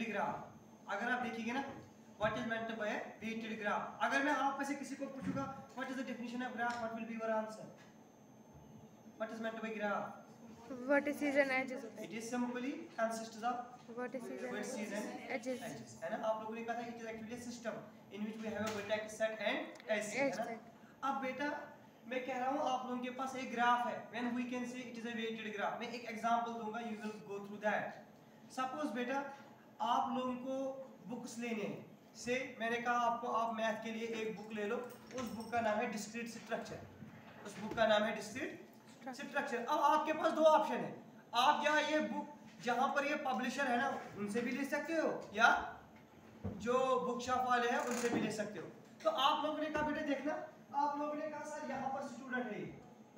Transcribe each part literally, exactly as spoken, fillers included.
Graph. अगर आप देखिएगा ना what is meant by weighted graph, अगर मैं आप में से किसी को पूछूंगा what is the definition of graph, what will be your answer? What is meant by graph? vertices and edges of It is simply consists of vertices vertices and and edges. edges, है ना। आप लोगों ने कहा था it is actually a system in which we have a vertex set and edge set, Edge है ना। अब बेटा मैं कह रहा हूँ आप लोगों के पास एक ग्राफ है, when we can say it is a weighted graph। मैं एक एग्जांपल दूंगा, you will go through that। Suppose बेटा आप लोगों को बुक्स लेने हैं, से मैंने कहा आपको आप मैथ के लिए एक बुक ले लो, उस बुक का नाम है डिस्क्रीट स्ट्रक्चर, उस बुक का नाम है डिस्क्रीट स्ट्रक्चर। अब आपके पास दो ऑप्शन है, आप या ये बुक जहां पर ये पब्लिशर है ना उनसे भी ले सकते हो, या जो बुक शॉप वाले हैं उनसे भी ले सकते हो। तो आप लोगों ने कहा बेटा देखना, आप लोगों ने कहा सर यहाँ पर स्टूडेंट है,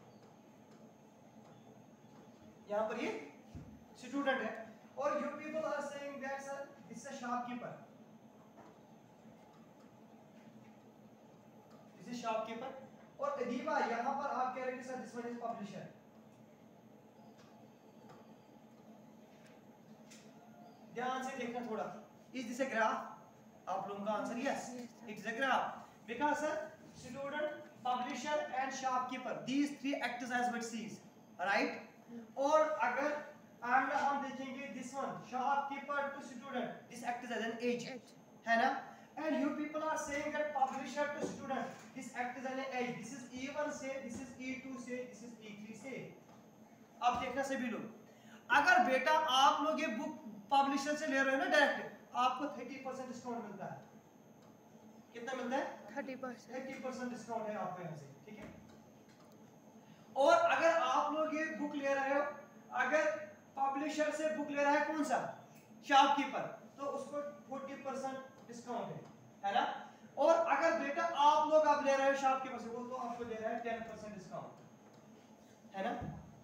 यहाँ पर ये स्टूडेंट है, और you people are saying that sir this is a shopkeeper, this is shopkeeper, और अदीबा यहाँ पर आप कह रहे हैं कि sir this one is publisher. ध्यान से देखना थोड़ा, इज दिस अ ग्राफ? आप लोगों का answer yes, it is a graph, because sir student, publisher and shopkeeper these three act as vertices, right. और अगर आगे हम देखेंगे this one shopkeeper to student, this act as an edge, है ना। And you people are saying that publisher to student, this act as an edge, this is E one say, this is E two say, this is E three say। अब देखना सभी लोग, अगर बेटा आप लोग ये बुक पब्लिशर से ले रहे हो ना डायरेक्ट, आपको थर्टी परसेंट डिस्काउंट मिलता है। कितना मिलता है? Thirty percent thirty percent discount है आपको यहाँ से, ठीक है। और अगर आप लोग ये बुक ले रहे हो, अगर पब्लिशर से बुक ले रहा है कौन सा? शॉपकीपर, तो उसको फोर्टी परसेंट डिस्काउंट है, है ना। और अगर बेटा आप लोग आप ले रहे हो शॉपकीपर से, वो तो आपको दे रहा है टेन परसेंट डिस्काउंट, है ना।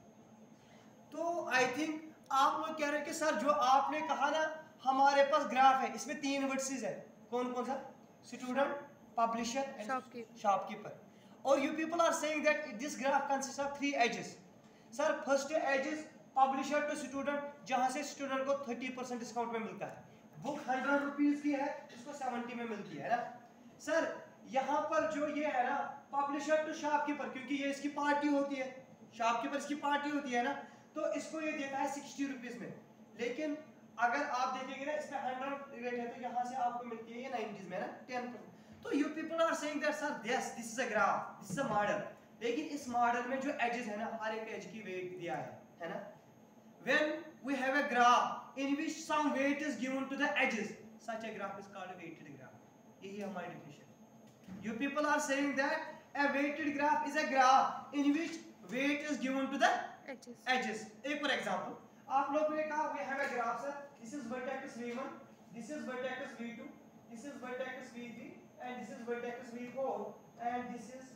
तो आई थिंक आप लोग कह रहे हैं कि सर जो आपने कहा ना हमारे पास ग्राफ है, इसमें तीन वर्टिसेस है, कौन कौन सा? Student, publisher and shopkeeper. और you people are saying that this graph consist of three edges. Sir first edge is publisher to student, जहां से स्टूडेंट को थर्टी परसेंट डिस्काउंट में मिलता है। बुक हंड्रेड रुपीज की है, इसको सेवेंटी में मिलती है ना। सर यहाँ पर जो ये है ना पब्लिशर टू शॉपकीपर, क्योंकि ये इसकी पार्टी होती है, शॉपकीपर इसकी पार्टी होती है ना, तो इसको ये देता है सिक्सटी रुपीज में। लेकिन अगर आप देखेंगे ना इसमें हंड्रेड रेट है, तो यहाँ से आपको मिलती है ये नाइनटीज में ना टेन परसेंट। तो you people are saying that sir this this is a graph, this is a model, लेकिन इस मॉडल में जो एजेस है ना हर एक एज की वेट दिया है, है ना। When we have a graph in which some weight is given to the edges, such a graph is called a weighted graph. यही हमारी definition। You people are saying that a weighted graph is a graph in which weight is given to the edges. edges. एक for example, आप लोगों ने कहा we have a graph sir, this is vertex V one, this is vertex V two, this is vertex V three, and this is vertex V four, and this is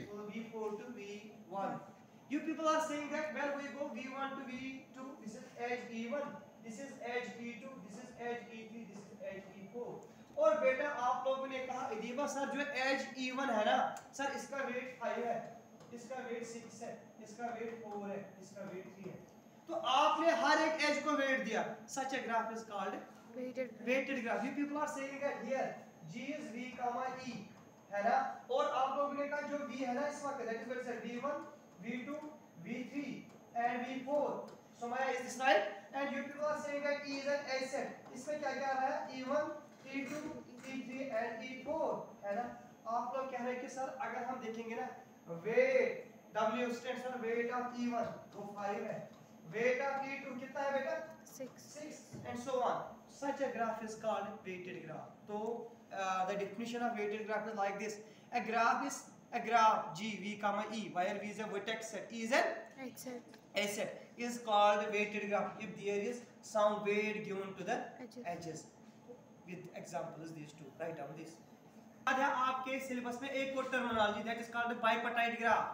V four to V one. You people are saying that where we go V one to V two, this is edge E one, this is edge E two, this is edge E three, this is edge E four। और बेटा आप लोगों ने कहा Adiba sir जो edge E one है ना sir इसका वेट फाइव है, इसका वेट सिक्स है, इसका वेट फोर है, इसका वेट थ्री है। तो आपने हर एक एज को वेट दिया। Such a graph is called weighted weighted graph। You people are saying that here G is V comma E, है ना। और आप लोगों ने कहा जो V है ना इस वक्त that is what is V one, V two, V three and V four। So Maya, is this right? And you people are saying that E is an edge set। इसमें क्या क्या रहा है? E one, E two, E three and E four, है ना। आप लोग कह रहे हैं कि सर अगर हम देखेंगे ना weight W stands for weight of E one वो फाइव है, weight of E two कितना है बेटा? Six six and so on। Such a graph is called weighted graph। तो uh, the definition of weighted graph is like this: a graph is a graph G V comma E, where V is a vertex set, E is an edge set, edge set is called weighted graph if there is some weight given to the edges, edges। With examples these two, write down this। आज है आपके syllabus में एक और terminology that is called bipartite graph।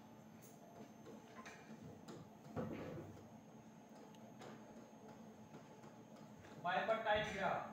bipartite graph।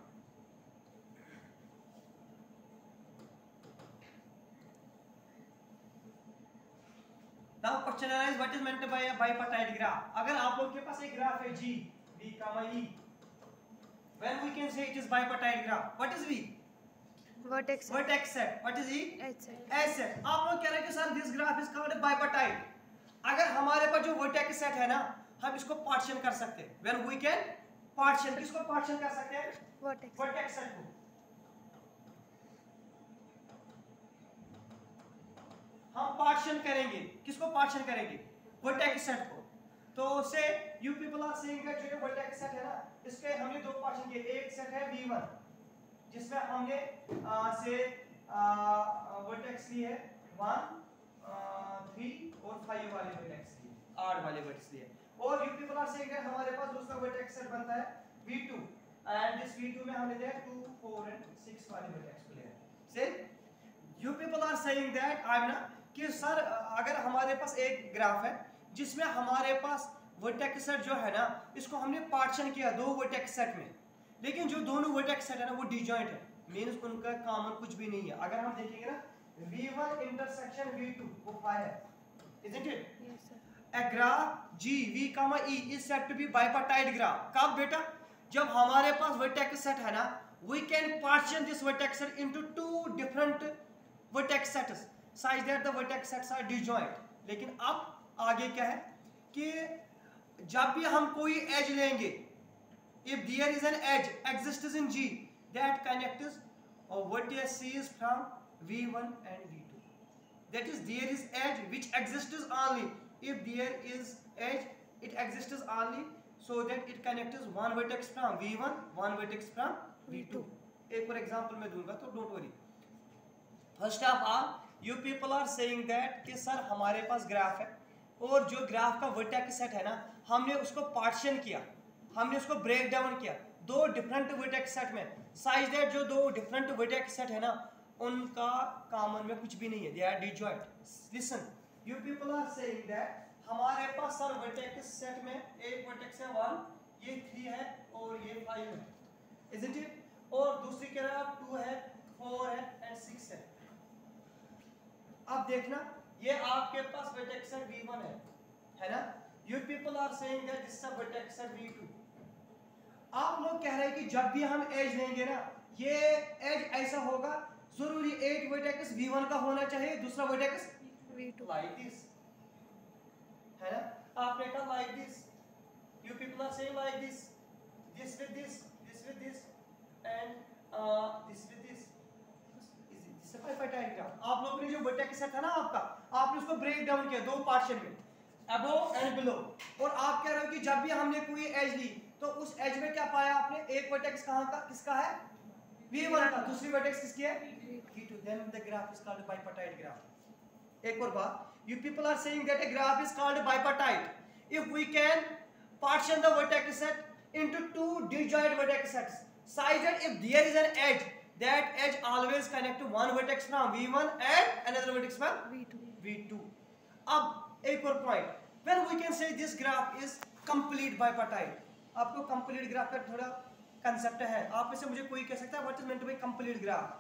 Now question arises, what is meant by a bipartite graph? अगर आप लोग के पास एक ग्राफ है G, V, E, when we can can say it is bipartite graph. What is V? Vertex set. Vertex set. What is E? Edge set. Edge set. आप लोग कह रहे हैं कि sir this graph is called bipartite. अगर हमारे पास जो vertex set है ना, हम इसको partition कर सकते हैं. When we can partition, किसको partition कर सकते हैं? Vertex. Vertex set को. हम partition करेंगे. किसको partition करेंगे? Vertex set को. तो से you people are saying that जो ये vertex set है ना, इसके हमने दो partition किए. एक set है V one, जिसमें हमने आ, से वर्टेक्स लिए है वन, थ्री और फाइव वाले वर्टेक्स लिए, आठ वाले वर्टेक्स लिए. और you people are saying that हमारे पास दूसरा वर्टेक्स सेट बनता है V two, and this V two में हमने लिया टू, फोर एंड सिक्स वाले वर्टेक्स को लिया. So you people are saying that I am ना कि सर अगर हमारे पास एक ग्राफ है जिसमें हमारे पास वर्टेक्स सेट जो है ना, इसको हमने पार्टीशन किया दो वर्टेक्स सेट में, लेकिन जो दोनों वर्टेक्स सेट है ना वो डिजॉइंट है, मींस उनका कॉमन कुछ भी नहीं है. अगर हम देखेंगे ना V one intersection V two वो फाइव है, isn't it? Yes sir. A graph G V, E is said to be bipartite graph. कब बेटा? जब हमारे पास vertex set है ना, we can partition this vertex set into two different vertex sets such that the vertex sets are disjoint. लेकिन अब आगे क्या है कि जब भी हम कोई edge लेंगे, if there is an edge exists in G that connects or vertices from V one and V two. That is, there is edge which exists only if there is edge, it exists only so that it connects one vertex from V one, one vertex from V two. एक और example मैं दूंगा तो don't worry. First of all you people are saying that कि sir हमारे पास graph है और जो ग्राफ का वर्टेक्स सेट है ना, हमने उसको पार्टीशन किया, हमने उसको ब्रेक डाउन किया दो डिफरेंट वर्टेक्स सेट में, साइज दैट जो दो डिफरेंट वर्टेक्स सेट है ना उनका कॉमन में कुछ भी नहीं है, they are disjoint. Listen, you people are saying that हमारे पास सर वर्टेक्स सेट में एक वर्टेक्स है वन, ये थ्री है और ये फाइव है, इजंट इट? और दूसरी कह रहा है टू है, फोर है एंड सिक्स है. अब देखना ये आपके पास वर्टेक्स है V वन है, है ना? You people are saying that this is a vertex at V two. आप लोग कह रहे हैं कि जब भी हम एज लेंगे ना, ये एज ऐसा होगा, जरूरी एक वर्टेक्स V वन का होना चाहिए, दूसरा vertex V two. like this, है ना? आपने कहा like this. You people are saying like this, this with this, this with this, and uh, this with this. Is it bipartite graph? आप लोगों ने जो वर्टेक्स सेट था ना आपका, आपने उसको ब्रेक डाउन किया दो पार्टीशन में, above and below. और आप कह रहे हो कि जब भी हमने कोई एज ली तो उस एज में क्या पाया आपने? एक वर्टेक्स कहां का, किसका है? V वन का. दूसरी वर्टेक्स किसकी है? V two. Then the graph is called bipartite graph. एक और बात, you people are saying that a graph is called bipartite if we can partition the vertex set into two disjoint vertex sets such that if there is an edge, that edge always connect to one vertex from V one and another vertex from V two. V two. अब एक और point, when we can say this graph is complete bipartite. आपको complete graph का थोड़ा concept है, आप में से मुझे कोई कह सकता है what is meant by complete graph?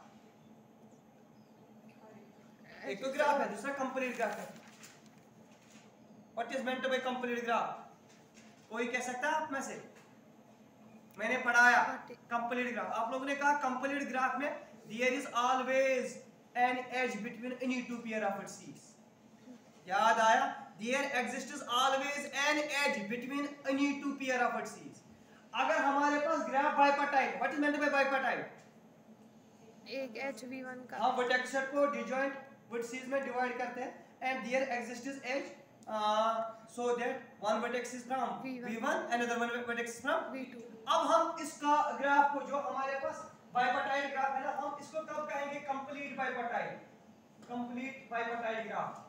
एक तो ग्राफ है, दूसरा complete graph है. What is meant by complete graph? कोई कह सकता है आप में से? मैंने पढ़ाया complete graph. आप लोगों ने कहा complete graph में there is always an edge between any two pair of vertices. याद आया? There exists always an edge between any two pair of vertices. अगर हमारे पास graph bipartite, what is meant by bipartite? एक edge V one का. हम vertex set को disjoint vertices में डिवाइड करते हैं and there exists edge uh, so that one vertex is from V one. V one, another one vertex is from V two. अब हम इसका ग्राफ को जो हमारे पास bipartite ग्राफ है ना, हम इसको कब कहेंगे? complete bipartite. complete bipartite graph,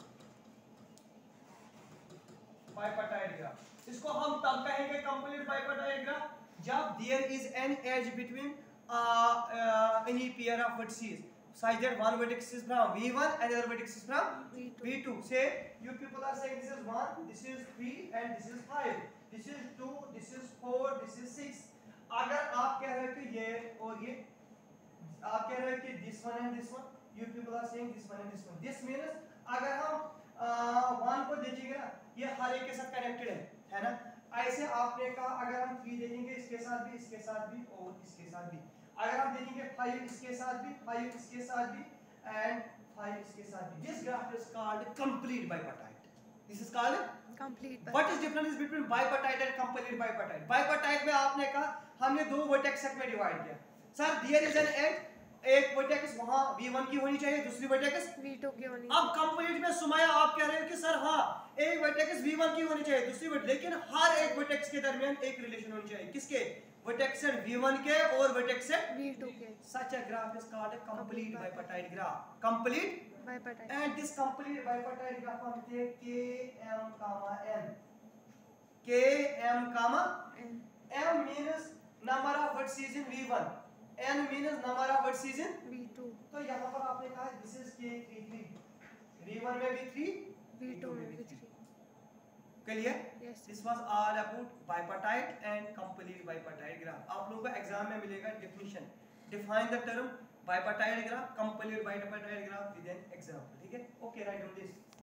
bipartite graph. इसको हम तब कहेंगे complete bipartite graph जब there is an edge between uh, uh, any pair of vertices such that one vertex is from V one and another vertex is from V two. V two. Say you people are saying this is one, this is three and this is five, this is two, this is four, this is six. अगर आप कह रहे हो कि ये और ये, आप कह रहे हो कि this one and this one, you people are saying this one and this one. This means अगर हम वन को देखेंगे ना, ये हर एक के साथ कनेक्टेड है, है ना? ऐसे आपने कहा अगर हम थ्री देखेंगे इसके साथ भी, इसके साथ भी और इसके साथ भी, फाइव इसके साथ भी, फाइव इसके साथ भी एंड फाइव इसके साथ भी. This graph is called complete bipartite. This is called complete. What is difference between bipartite and complete bipartite? Bipartite में आपने कहा हमने दो वर्टेक्स सेट में डिवाइड किया. Sir there is an edge, एक वर्टेक्स वहां वी वन की होनी चाहिए, दूसरी वर्टेक्स वी टू की होनी. अब कंप्लीट में सुमाया आप कह रहे हो कि सर हाँ एक वर्टेक्स वी वन की होनी चाहिए, दूसरी वर्टेक्स, लेकिन हर एक वर्टेक्स के दरमियान एक रिलेशन होनी चाहिए. किसके? वर्टेक्स वी वन के और वर्टेक्स वी टू के. Such a graph is called a complete bipartite graph. Complete bipartite. and this complete bipartite graph हम लिखते हैं K M comma N. K M comma N. M means number of vertices in V one. N means number of vertices in V two. तो यहाँ पर आपने कहा this is K three three. V one में भी three, we two में भी three. Clear? Yes. This was all about bipartite and complete bipartite graph. आप लोगों को एग्जाम में मिलेगा definition. Define the term bipartite graph, complete bipartite graph with an example. ठीक है? Okay, write down this.